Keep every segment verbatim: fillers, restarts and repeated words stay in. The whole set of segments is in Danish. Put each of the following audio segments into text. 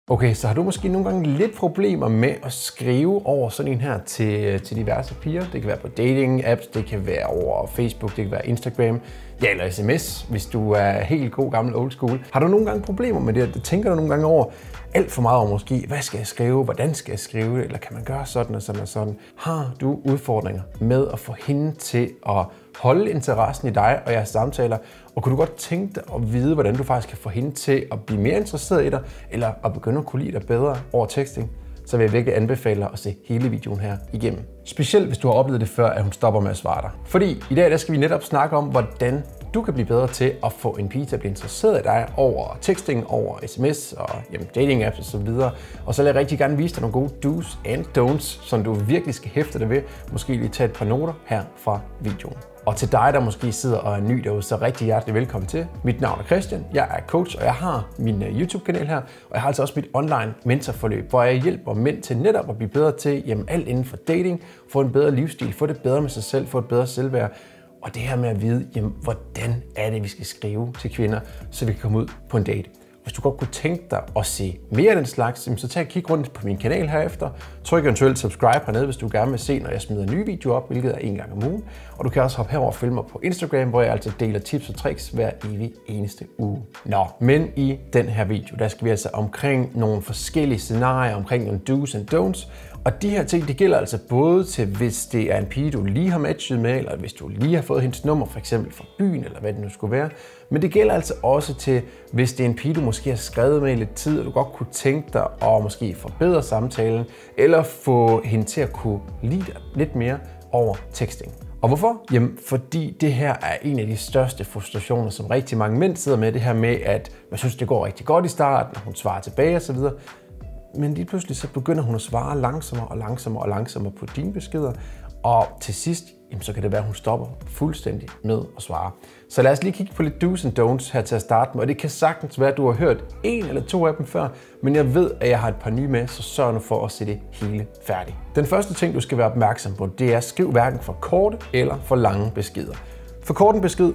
Okay, så har du måske nogle gange lidt problemer med at skrive over sådan en her til, til diverse piger. Det kan være på dating-apps, det kan være over Facebook, det kan være Instagram, ja, eller sms, hvis du er helt god gammel old school. Har du nogle gange problemer med det? Tænker du nogle gange over alt for meget over måske, hvad skal jeg skrive, hvordan skal jeg skrive det, eller kan man gøre sådan og sådan og sådan? Har du udfordringer med at få hende til at holde interessen i dig og jeres samtaler? Og kunne du godt tænke dig at vide, hvordan du faktisk kan få hende til at blive mere interesseret i dig, eller at begynde at kunne lide dig bedre over texting? Så vil jeg virkelig anbefale dig at se hele videoen her igennem. Specielt hvis du har oplevet det før, at hun stopper med at svare dig. Fordi i dag der skal vi netop snakke om, hvordan du kan blive bedre til at få en pige til at blive interesseret i dig over texting, over sms og jamen, dating apps osv. Og så vil jeg rigtig gerne vise dig nogle gode do's and don'ts, som du virkelig skal hæfte dig ved. Måske lige tage et par noter her fra videoen. Og til dig, der måske sidder og er ny derude, så rigtig hjertelig velkommen til. Mit navn er Christian, jeg er coach, og jeg har min YouTube-kanal her, og jeg har altså også mit online mentorforløb, hvor jeg hjælper mænd til netop at blive bedre til jamen, alt inden for dating, få en bedre livsstil, få det bedre med sig selv, få et bedre selvværd. Og det her med at vide, jamen, hvordan er det, vi skal skrive til kvinder, så vi kan komme ud på en date. Hvis du godt kunne tænke dig at se mere af den slags, så tag og kig rundt på min kanal herefter. Tryk eventuelt subscribe hernede, hvis du gerne vil se, når jeg smider nye videoer op, hvilket er en gang om ugen. Og du kan også hoppe herover og følge mig på Instagram, hvor jeg altså deler tips og tricks hver evig eneste uge. Nå, men i den her video, der skal vi altså omkring nogle forskellige scenarier, omkring nogle do's and don'ts. Og de her ting, det gælder altså både til, hvis det er en pige, du lige har matchet med, eller hvis du lige har fået hendes nummer, for eksempel fra byen, eller hvad det nu skulle være. Men det gælder altså også til, hvis det er en pige, du måske har skrevet med i lidt tid, og du godt kunne tænke dig at måske forbedre samtalen, eller få hende til at kunne lide dig lidt mere over texting. Og hvorfor? Jamen, fordi det her er en af de største frustrationer, som rigtig mange mænd sidder med, det her med, at man synes, det går rigtig godt i starten, når hun svarer tilbage osv., men lige pludselig så begynder hun at svare langsommere og langsommere og langsommere på dine beskeder. Og til sidst, jamen, så kan det være, at hun stopper fuldstændig med at svare. Så lad os lige kigge på lidt do's and don'ts her til at starte med. Og det kan sagtens være, at du har hørt en eller to af dem før, men jeg ved, at jeg har et par nye med, så sørg nu for at se det hele færdigt. Den første ting, du skal være opmærksom på, det er at skrive hverken for korte eller for lange beskeder. For kort en besked,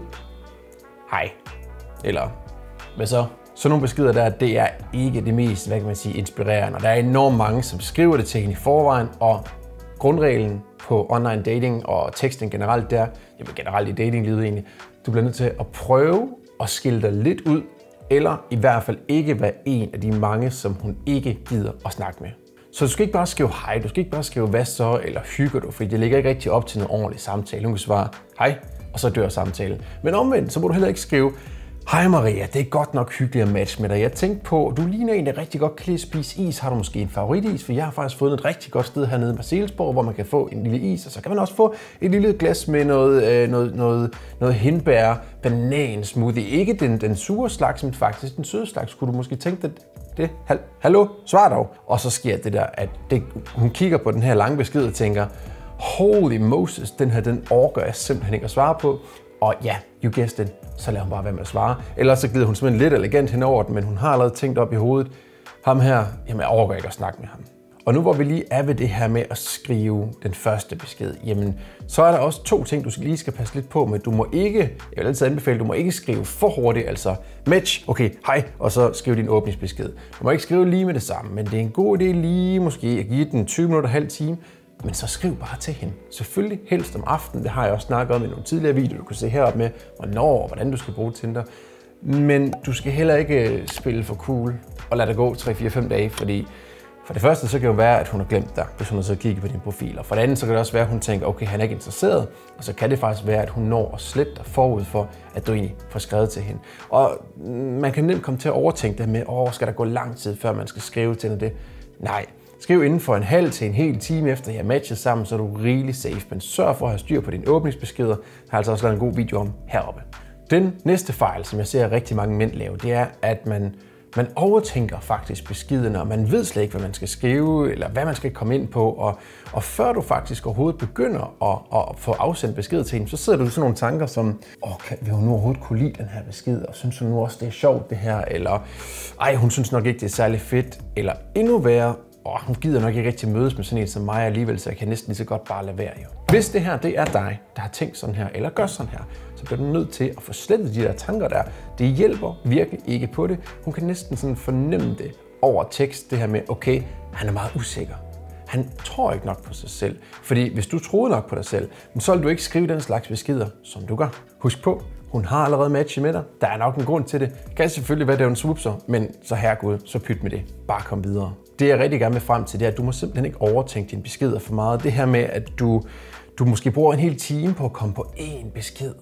hej, eller hvad så? Så nogle beskeder der, det er ikke det mest, hvad kan man sige, inspirerende. Og der er enormt mange, som skriver det til hende i forvejen, og grundreglen på online dating og texting generelt der, jamen generelt i datinglivet egentlig, du bliver nødt til at prøve at skille dig lidt ud, eller i hvert fald ikke være en af de mange, som hun ikke gider at snakke med. Så du skal ikke bare skrive hej, du skal ikke bare skrive hvad så, eller hygger du, fordi det ligger ikke rigtig op til noget ordentligt samtale. Hun kan svare hej, og så dør samtalen. Men omvendt, så må du heller ikke skrive hej Maria, det er godt nok hyggeligt at matche med dig. Jeg tænkte på, du ligner en, der rigtig godt kan lide at spise is. Har du måske en favoritis? For jeg har faktisk fået et rigtig godt sted hernede i Marselisborg, hvor man kan få en lille is. Og så kan man også få et lille glas med noget, øh, noget, noget, noget hindbær, banan smoothie. Ikke den, den sure slags, men faktisk den søde slags. Kunne du måske tænke dig det? Hallo? Svar dog. Og så sker det der, at det, hun kigger på den her lange besked og tænker, holy Moses, den her, den orker jeg simpelthen ikke at svare på. Og ja, you guessed it, så lader hun bare være med at svare. Ellers så glider hun simpelthen lidt elegant henover den, men hun har allerede tænkt op i hovedet, ham her, jamen jeg overgår ikke at snakke med ham. Og nu hvor vi lige er ved det her med at skrive den første besked, jamen så er der også to ting, du lige skal passe lidt på med. Du må ikke, jeg vil altid anbefale, du må ikke skrive for hurtigt, altså match, okay, hej, og så skrive din åbningsbesked. Du må ikke skrive lige med det samme, men det er en god idé lige måske at give den tyve minutter, halv time, men så skriv bare til hende. Selvfølgelig helst om aftenen, det har jeg også snakket om i nogle tidligere videoer, du kan se heroppe med, hvornår og hvordan du skal bruge Tinder. Men du skal heller ikke spille for cool og lade det gå tre fire fem dage, fordi for det første så kan det jo være, at hun har glemt dig, hvis hun har så kigget på din profil. Og for det andet så kan det også være, at hun tænker, okay, han er ikke interesseret, og så kan det faktisk være, at hun når at slette dig forud for, at du egentlig får skrevet til hende. Og man kan nemt komme til at overtænke det med, åh, skal der gå lang tid, før man skal skrive til hende det? Nej. Skriv inden for en halv til en hel time efter, I har matchet sammen, så er du rigeligt safe. Men sørg for at have styr på dine åbningsbeskeder. Jeg har altså også lavet en god video om heroppe. Den næste fejl, som jeg ser rigtig mange mænd lave, det er, at man, man overtænker faktisk beskederne, og man ved slet ikke, hvad man skal skrive, eller hvad man skal komme ind på. Og, og før du faktisk overhovedet begynder at, at få afsendt besked til hende, så sidder du sådan nogle tanker som, åh, kan, vil hun nu overhovedet kunne lide den her besked, og synes hun nu også, det er sjovt det her, eller ej, hun synes nok ikke, det er særlig fedt, eller endnu værre, og hun gider nok ikke rigtig mødes med sådan en som mig alligevel, så jeg kan næsten lige så godt bare lade være jo. Hvis det her, det er dig, der har tænkt sådan her, eller gør sådan her, så bliver du nødt til at få slettet de der tanker der. Det hjælper virkelig ikke på det. Hun kan næsten sådan fornemme det. over tekst, det her med, okay, han er meget usikker. Han tror ikke nok på sig selv. Fordi hvis du troede nok på dig selv, så vil du ikke skrive den slags beskeder, som du gør. Husk på, hun har allerede matchet med dig. Der er nok en grund til det. Det kan selvfølgelig være, det er en swoopser, men så herregud, så pyt med det. Bare kom videre. Det jeg rigtig gerne vil frem til, det er, at du må simpelthen ikke overtænke dine beskeder for meget. Det her med, at du, du måske bruger en hel time på at komme på én besked.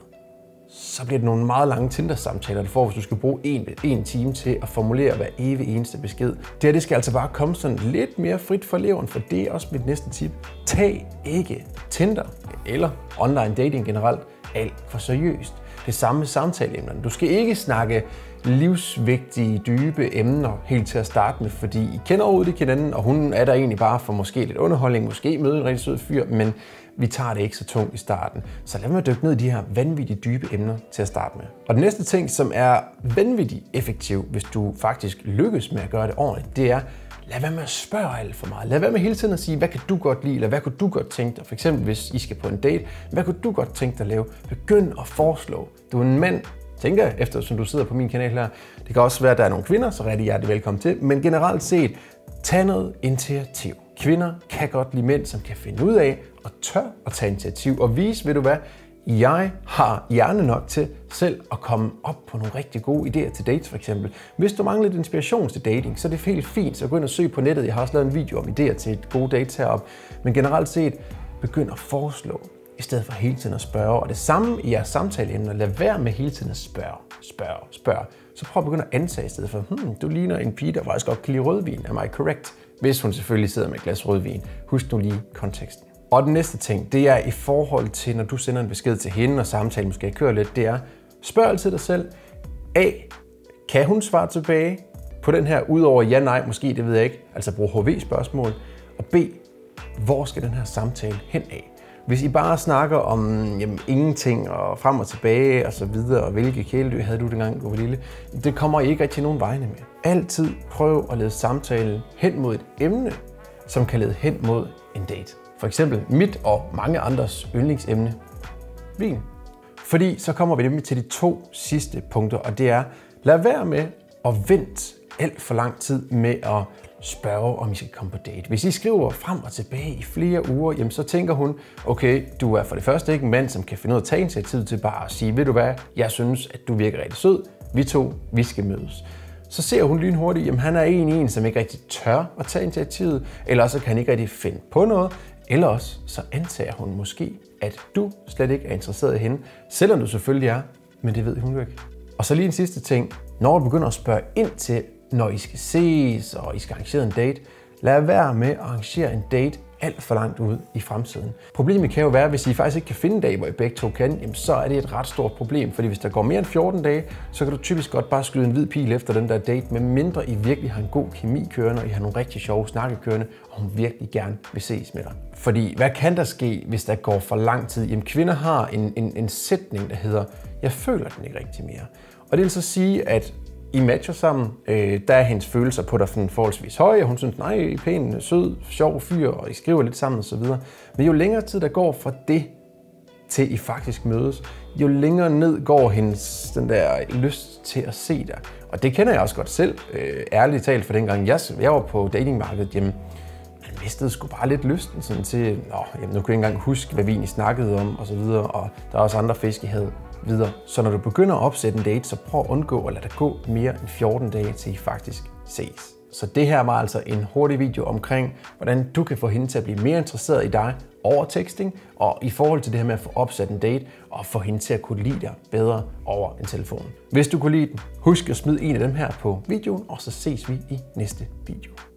Så bliver det nogle meget lange Tinder-samtaler, du får, hvis du skal bruge en, en time til at formulere hver evig eneste besked. Det her, det skal altså bare komme sådan lidt mere frit for leveren, for det er også mit næste tip. Tag ikke Tinder eller online dating generelt alt for seriøst. Det samme med samtaleemnerne. Du skal ikke snakke livsvigtige, dybe emner helt til at starte med, fordi I kender overhovedet ikke hinanden, og hun er der egentlig bare for måske lidt underholdning, måske møde en rigtig sød fyr, men vi tager det ikke så tungt i starten. Så lad mig dykke ned i de her vanvittigt dybe emner til at starte med. Og den næste ting, som er vanvittigt effektiv, hvis du faktisk lykkes med at gøre det ordentligt, det er, lad være med at spørge alt for meget. Lad være med hele tiden at sige, hvad kan du godt lide, eller hvad kunne du godt tænke dig? For eksempel, hvis I skal på en date, hvad kunne du godt tænke dig at lave? Begynd at foreslå. Du er en mand, tænker jeg, eftersom du sidder på min kanal her. Det kan også være, at der er nogle kvinder, så rigtig hjertelig velkommen til. Men generelt set, tag noget initiativ. Kvinder kan godt lide mænd, som kan finde ud af og tør at tage initiativ og vise, ved du hvad, jeg har hjerne nok til selv at komme op på nogle rigtig gode idéer til dates for eksempel. Hvis du mangler lidt inspiration til dating, så er det helt fint, så gå ind og søg på nettet. Jeg har også lavet en video om idéer til et gode dates heroppe. Men generelt set, begynd at foreslå, i stedet for hele tiden at spørge. Og det samme i jeres samtaleemner. Lad være med hele tiden at spørge, spørge, spørge. Så prøv at begynde at antage i stedet for, hmm, du ligner en pige, der faktisk godt kan lide rødvin. Am I correct? Hvis hun selvfølgelig sidder med et glas rødvin. Husk nu lige konteksten. Og den næste ting, det er i forhold til, når du sender en besked til hende, og samtalen måske kører lidt, det er, spørg altid dig selv. A. Kan hun svare tilbage på den her, udover ja, nej, måske, det ved jeg ikke, altså brug H V-spørgsmål. Og B. Hvor skal den her samtale hen af? Hvis I bare snakker om jamen, ingenting og frem og tilbage og så videre, og hvilke kæledyr havde du dengang, du var lille, det kommer I ikke rigtig nogen vegne med. Altid prøv at lede samtalen hen mod et emne, som kan lede hen mod en date. For eksempel mit og mange andres yndlingsemne, vin. Fordi så kommer vi nemlig til de to sidste punkter, og det er, lad være med at vente alt for lang tid med at spørge, om I skal komme på date. Hvis I skriver frem og tilbage i flere uger, jamen så tænker hun, okay, du er for det første ikke en mand, som kan finde ud af at tage initiativ til bare at sige, ved du hvad, jeg synes, at du virker rigtig sød, vi to, vi skal mødes. Så ser hun lynhurtigt, jamen han er en en, som ikke rigtig tør at tage initiativet, eller så kan han ikke rigtig finde på noget, eller også så antager hun måske, at du slet ikke er interesseret i hende, selvom du selvfølgelig er, men det ved hun jo ikke. Og så lige en sidste ting, når du begynder at spørge ind til, når I skal ses, og I skal arrangere en date, lad være med at arrangere en date alt for langt ude i fremtiden. Problemet kan jo være, hvis I faktisk ikke kan finde en dag, hvor I begge to kan, jamen så er det et ret stort problem, fordi hvis der går mere end fjorten dage, så kan du typisk godt bare skyde en hvid pil efter den der date, medmindre I virkelig har en god kemi kørende, og I har nogle rigtig sjove snakke kørende, og hun virkelig gerne vil ses med dig. Fordi hvad kan der ske, hvis der går for lang tid? Jamen kvinder har en, en, en sætning, der hedder, jeg føler den ikke rigtig mere. Og det vil så sige, at I matcher sammen, øh, der er hendes følelser på dig forholdsvis høje, og hun synes, nej, I er pæn, sød, sjov fyr, og I skriver lidt sammen osv. Men jo længere tid der går fra det, til I faktisk mødes, jo længere ned går hendes den der lyst til at se dig. Og det kender jeg også godt selv, øh, ærligt talt, for dengang jeg, jeg var på datingmarkedet, jamen, man mistede sgu bare lidt lysten sådan til, nå, jamen, nu kan jeg ikke engang huske, hvad vi egentlig snakkede om, og så videre, og der er også andre fisk, jeg havde videre. Så når du begynder at opsætte en date, så prøv at undgå at lade dig gå mere end fjorten dage, til I faktisk ses. Så det her var altså en hurtig video omkring, hvordan du kan få hende til at blive mere interesseret i dig over texting, og i forhold til det her med at få opsat en date, og få hende til at kunne lide dig bedre over en telefon. Hvis du kunne lide den, husk at smide en af dem her på videoen, og så ses vi i næste video.